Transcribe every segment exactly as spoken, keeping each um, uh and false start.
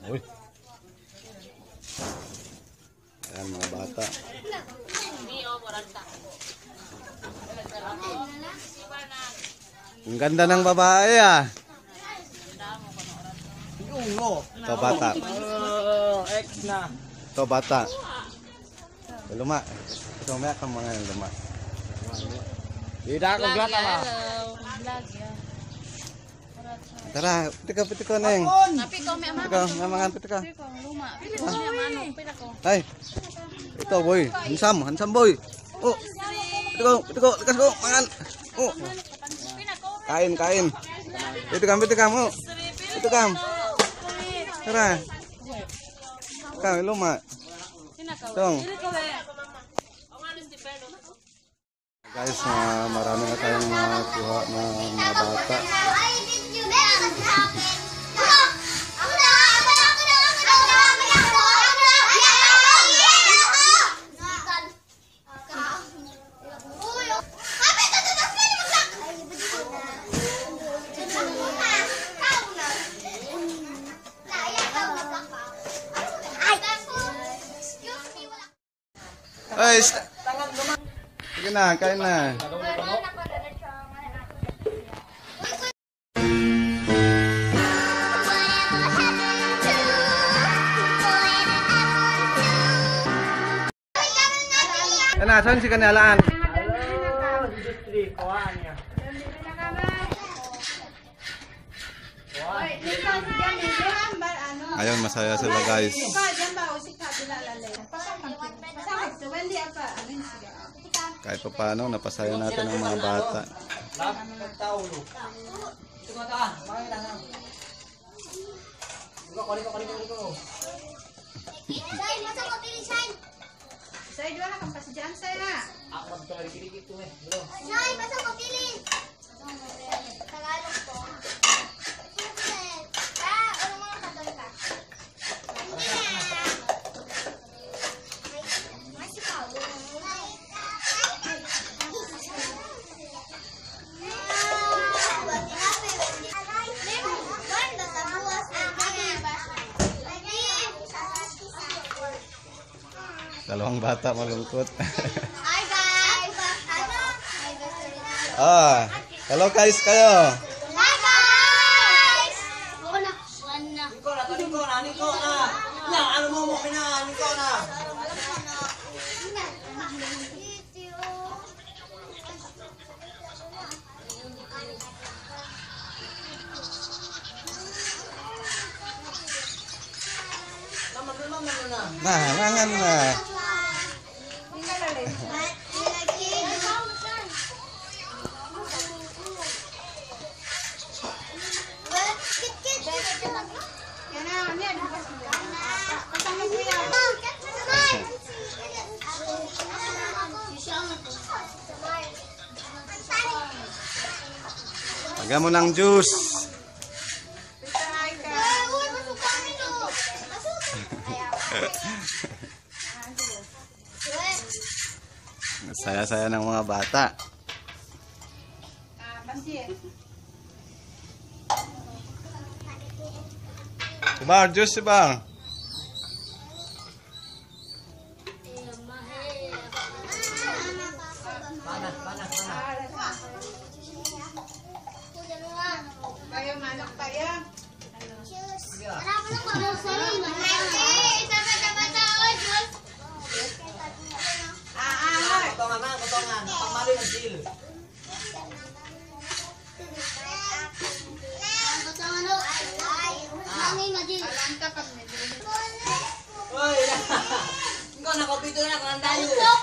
Uy. Ayan mga bata. Ang ganda ng babae ah. Ito bata. Ex na. Ito bata. Luma. Ito may akong mga luma. Tidak ako gata ba? Tara, pitika pitika neng. Tapi kau may Pitika, may mga pitika. luma. Kau may mano, pila ko. Ay. Ito boy, hansam, hansam boy. Oh. Pitika, pitika, likas ko, mangan. Oh. Kain, kain. Pitika, pitika mo. Pitika. Tara. Kami luma. Tong. Guys, uh, marami na tayong uh, kuha na mga bata. Ay, sige na, kain na. Yan na, saan si kanilaan? Ayun, masaya sila guys. Kahit pa paano, napasaya natin ang mga bata. Saya dua lah kampas jam saya. Ako magtawag dikit-dikit to eh. Nay, basta ko pili. Tagalog po. Ah, ano mga kadol ka? Masih kau. Dalawang bata malungkot. Hi guys. Ah, hello guys kayo. Hi guys. Ako na. One na. Niko na, niko na, niko na. Na, ano mo mo kina, niko na. Tama naman na. Nah, nangan na. Lagyan mo ng juice. Saya-saya ng mga bata. Bang, juice bang. Panas, panas, panas. Kayo manok tayo. Kotongan na, kotongan. Pamali ng deal. Oy, ikaw nakapito na kung andayo.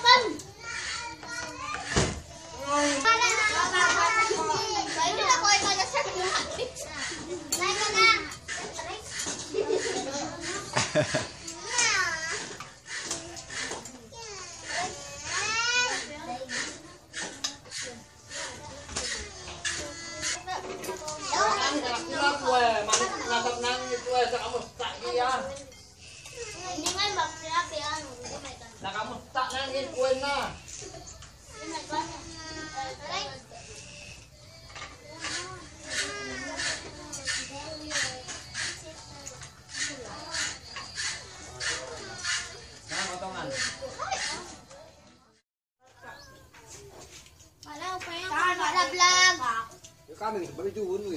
Nakamusta na yung kuwen na. kami, baru juhun gue.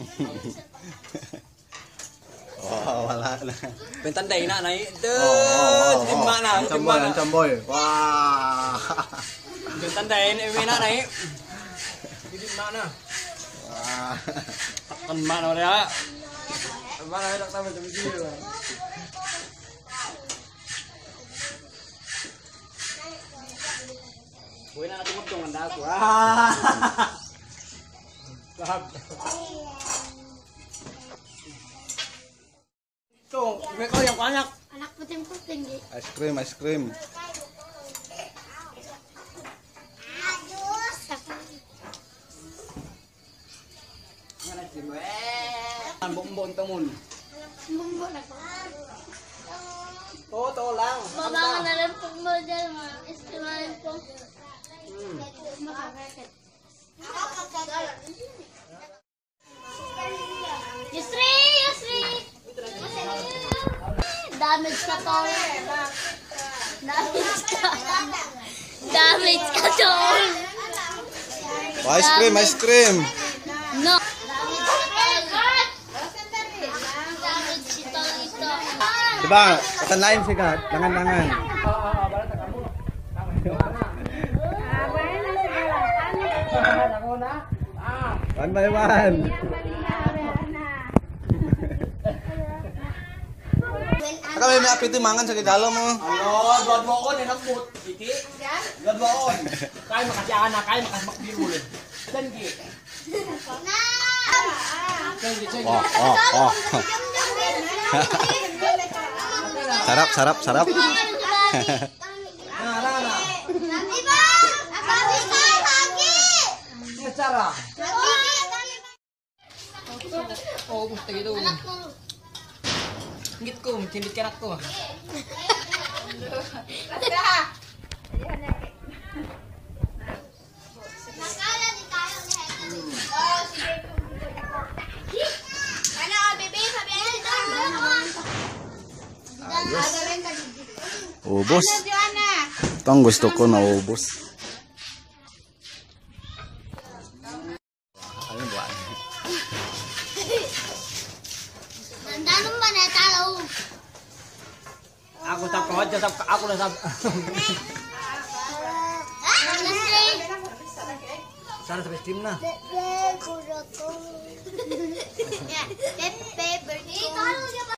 Oh, wala na. Bentan day na naik. Oh, oh, Tuh, di mana? Di Camboy, mana? ang camboy. Wah. Bentan day ini na naik. Di mana? Wah. Takkan mana dia? Mana tak tahu macam dia. Gue nak tunggu tunggu anda aku. Lahap. Tuh, mereka yang banyak. Anak puting-puting di. Ice cream, ice cream. Aduh. Mana sih, weh? Bonbon temun. Bumbu na ko. Oh, to lang. Babangan na rin po mo dyan, mga istimahin po. Makakakit. Yusri! Yusri! Damage ka to. Damage ka. Damage ka to. Oh, ice cream, ice cream. No. Damage ka to. Damage ito ito. Diba? Katanlain sikat. Langan-langan. One by one. Aka may may apiti mangan sa kidalo mo. Halo, buat boon enak mood. Iki. Buat boon. Kay makasih anak, kay makasih makbiru. Dan ki. Oh, oh, oh. Sarap, sarap, sarap. Nah, nah, nah. Cara. Oh, gusto gitu. Ngit ko, cindit kanak ko. Ubos. Ito ang gusto ko na ubos. Ayun ba? Nandanong ba na talo? Aku tak kau aja, tak aku dah sab. Sana sampai steam na. Pepe, birthday.